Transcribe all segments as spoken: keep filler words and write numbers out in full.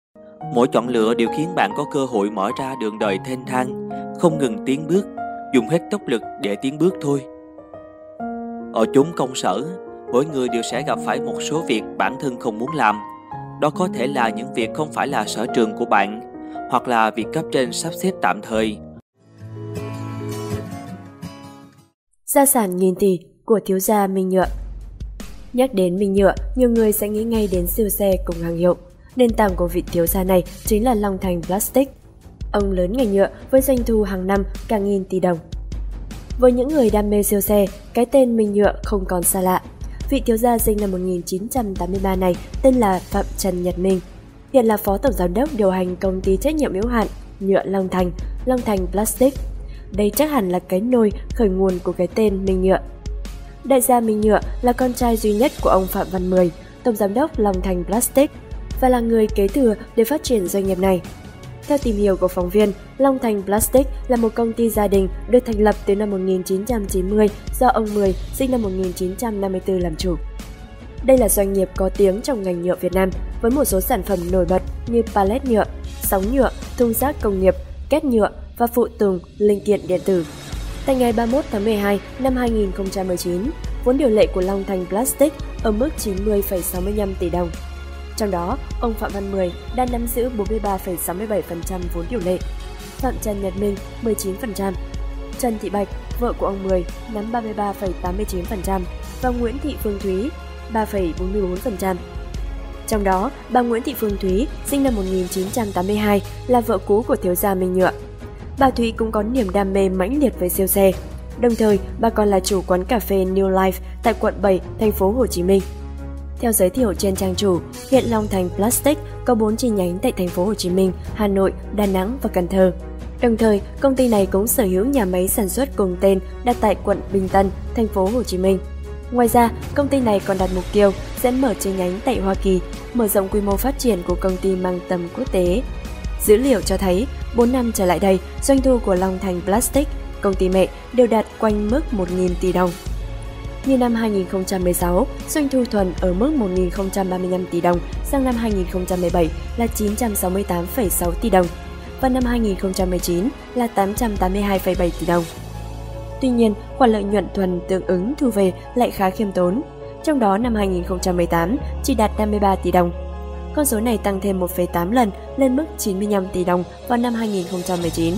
Mỗi chọn lựa đều khiến bạn có cơ hội mở ra đường đời thênh thang, không ngừng tiến bước, dùng hết tốc lực để tiến bước thôi. Ở chốn công sở, mỗi người đều sẽ gặp phải một số việc bản thân không muốn làm. Đó có thể là những việc không phải là sở trường của bạn, hoặc là việc cấp trên sắp xếp tạm thời. Gia sản nghìn tỷ của thiếu gia Minh Nhựa. Nhắc đến Minh Nhựa, nhiều người sẽ nghĩ ngay đến siêu xe cùng hàng hiệu. Nền tảng của vị thiếu gia này chính là Long Thành Plastic. Ông lớn ngành nhựa với doanh thu hàng năm cả nghìn tỷ đồng. Với những người đam mê siêu xe, cái tên Minh Nhựa không còn xa lạ. Vị thiếu gia sinh năm một nghìn chín trăm tám mươi ba này tên là Phạm Trần Nhật Minh, hiện là phó tổng giám đốc điều hành công ty trách nhiệm hữu hạn nhựa Long Thành, Long Thành Plastic. Đây chắc hẳn là cái nôi khởi nguồn của cái tên Minh Nhựa. Đại gia Minh Nhựa là con trai duy nhất của ông Phạm Văn Mười, tổng giám đốc Long Thành Plastic, và là người kế thừa để phát triển doanh nghiệp này. Theo tìm hiểu của phóng viên, Long Thành Plastic là một công ty gia đình được thành lập từ năm một nghìn chín trăm chín mươi do ông Mười sinh năm một nghìn chín trăm năm mươi tư làm chủ. Đây là doanh nghiệp có tiếng trong ngành nhựa Việt Nam với một số sản phẩm nổi bật như pallet nhựa, sóng nhựa, thùng rác công nghiệp, két nhựa và phụ tùng, linh kiện điện tử. Tại ngày ba mươi mốt tháng mười hai năm hai nghìn không trăm mười chín, vốn điều lệ của Long Thành Plastic ở mức chín mươi phẩy sáu mươi lăm tỷ đồng. Trong đó, ông Phạm Văn Mười đã nắm giữ bốn mươi ba phẩy sáu mươi bảy phần trăm vốn điều lệ, Phạm Trần Nhật Minh mười chín phần trăm, Trần Thị Bạch, vợ của ông Mười, nắm ba mươi ba phẩy tám mươi chín phần trăm và Nguyễn Thị Phương Thúy ba phẩy bốn mươi bốn phần trăm. Trong đó, bà Nguyễn Thị Phương Thúy sinh năm một nghìn chín trăm tám mươi hai là vợ cũ của thiếu gia Minh Nhựa. Bà Thúy cũng có niềm đam mê mãnh liệt với siêu xe. Đồng thời, bà còn là chủ quán cà phê New Life tại quận bảy, thành phố Hồ Chí Minh. Theo giới thiệu trên trang chủ, hiện Long Thành Plastic có bốn chi nhánh tại thành phố Hồ Chí Minh, Hà Nội, Đà Nẵng và Cần Thơ. Đồng thời, công ty này cũng sở hữu nhà máy sản xuất cùng tên đặt tại quận Bình Tân, thành phố Hồ Chí Minh. Ngoài ra, công ty này còn đặt mục tiêu sẽ mở chi nhánh tại Hoa Kỳ, mở rộng quy mô phát triển của công ty mang tầm quốc tế. Dữ liệu cho thấy, bốn năm trở lại đây, doanh thu của Long Thành Plastic, công ty mẹ, đều đạt quanh mức một nghìn tỷ đồng. Như năm hai nghìn không trăm mười sáu, doanh thu thuần ở mức một nghìn không trăm ba mươi lăm tỷ đồng, sang năm hai nghìn không trăm mười bảy là chín trăm sáu mươi tám phẩy sáu tỷ đồng, và năm hai nghìn không trăm mười chín là tám trăm tám mươi hai phẩy bảy tỷ đồng. Tuy nhiên, khoản lợi nhuận thuần tương ứng thu về lại khá khiêm tốn, trong đó năm hai nghìn không trăm mười tám chỉ đạt năm mươi ba tỷ đồng. Con số này tăng thêm một phẩy tám lần lên mức chín mươi lăm tỷ đồng vào năm hai nghìn không trăm mười chín.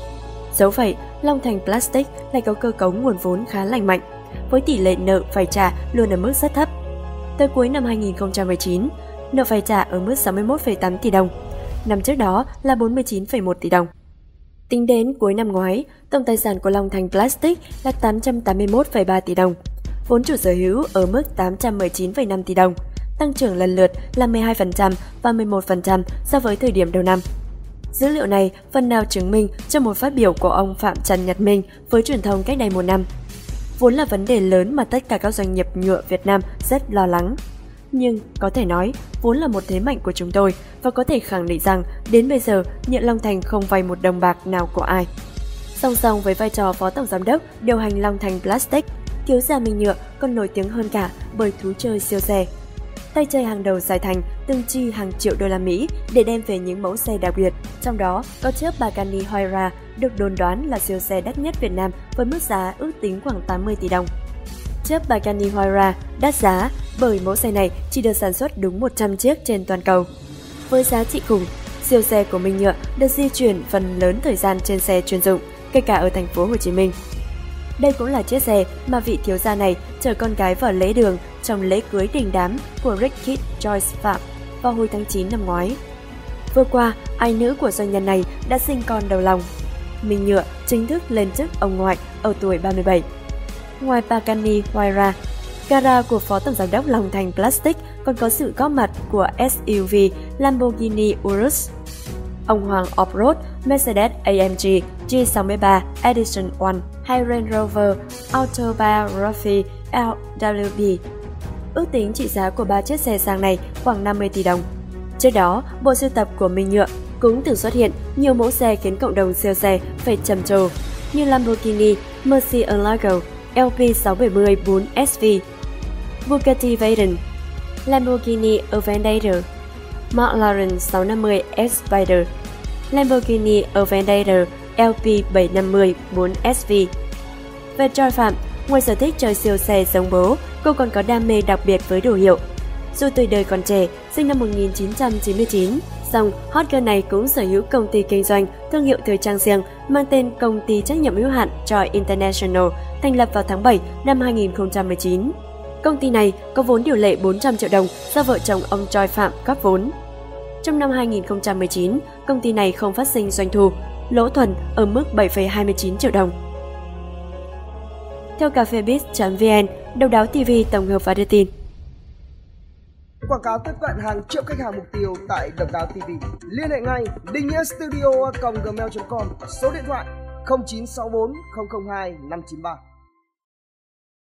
Dẫu vậy, Long Thành Plastic lại có cơ cấu nguồn vốn khá lành mạnh, với tỷ lệ nợ phải trả luôn ở mức rất thấp. Tới cuối năm hai nghìn không trăm mười chín, nợ phải trả ở mức sáu mươi mốt phẩy tám tỷ đồng, năm trước đó là bốn mươi chín phẩy một tỷ đồng. Tính đến cuối năm ngoái, tổng tài sản của Long Thành Plastic là tám trăm tám mươi mốt phẩy ba tỷ đồng, vốn chủ sở hữu ở mức tám trăm mười chín phẩy năm tỷ đồng, tăng trưởng lần lượt là mười hai phần trăm và mười một phần trăm so với thời điểm đầu năm. Dữ liệu này phần nào chứng minh cho một phát biểu của ông Phạm Trần Nhật Minh với truyền thông cách đây một năm. Vốn là vấn đề lớn mà tất cả các doanh nghiệp nhựa Việt Nam rất lo lắng. Nhưng có thể nói, vốn là một thế mạnh của chúng tôi và có thể khẳng định rằng đến bây giờ nhựa Long Thành không vay một đồng bạc nào của ai. Song song với vai trò phó tổng giám đốc điều hành Long Thành Plastic, thiếu gia Minh Nhựa còn nổi tiếng hơn cả bởi thú chơi siêu xe. Tay chơi hàng đầu Sài Thành từng chi hàng triệu đô la Mỹ để đem về những mẫu xe đặc biệt, trong đó có chiếc Pagani Huayra được đồn đoán là siêu xe đắt nhất Việt Nam với mức giá ước tính khoảng tám mươi tỷ đồng. Chiếc Pagani Huayra đắt giá bởi mẫu xe này chỉ được sản xuất đúng một trăm chiếc trên toàn cầu. Với giá trị khủng, siêu xe của Minh Nhựa được di chuyển phần lớn thời gian trên xe chuyên dụng, kể cả ở thành phố Hồ Chí Minh. Đây cũng là chiếc xe mà vị thiếu gia này chở con gái vào lễ đường trong lễ cưới đình đám của Ricky Joyce Phạm vào hồi tháng chín năm ngoái. Vừa qua, ái nữ của doanh nhân này đã sinh con đầu lòng. Minh Nhựa chính thức lên chức ông ngoại ở tuổi ba mươi bảy. Ngoài Pagani Huayra, gara của phó tổng giám đốc Long Thành Plastic còn có sự góp mặt của ét u vê Lamborghini Urus, ông Hoàng Offroad, Mercedes a em giê G sáu mươi ba Edition một hay Range Rover Autobiography lờ vê bê. Ước tính trị giá của ba chiếc xe sang này khoảng năm mươi tỷ đồng. Trước đó, bộ sưu tập của Minh Nhựa cũng từng xuất hiện nhiều mẫu xe khiến cộng đồng siêu xe phải trầm trồ như Lamborghini Murcielago lờ pê sáu bảy không bốn ét vê, Bugatti Veyron, Lamborghini Aventador, McLaren sáu năm mươi Spider, Lamborghini Aventador L P bảy năm không bốn S V. Về Joy Phạm, ngoài sở thích chơi siêu xe giống bố, cô còn có đam mê đặc biệt với đồ hiệu. Dù tuổi đời còn trẻ, sinh năm một nghìn chín trăm chín mươi chín, song hot girl này cũng sở hữu công ty kinh doanh thương hiệu thời trang riêng mang tên Công ty trách nhiệm hữu hạn Joy International, thành lập vào tháng bảy năm hai nghìn không trăm mười chín. Công ty này có vốn điều lệ bốn trăm triệu đồng do vợ chồng ông Joy Phạm góp vốn. Trong năm hai nghìn không trăm mười chín, công ty này không phát sinh doanh thu, lỗ thuần ở mức bảy phẩy hai mươi chín triệu đồng. Theo cafebiz chấm vn, Độc đáo ti vi tổng hợp và đưa tin. Quảng cáo tiếp cận hàng triệu khách hàng mục tiêu tại Độc đáo ti vi. Liên hệ ngay định nghĩa studio a còng gmail chấm com, số điện thoại không chín sáu bốn không không hai năm chín ba.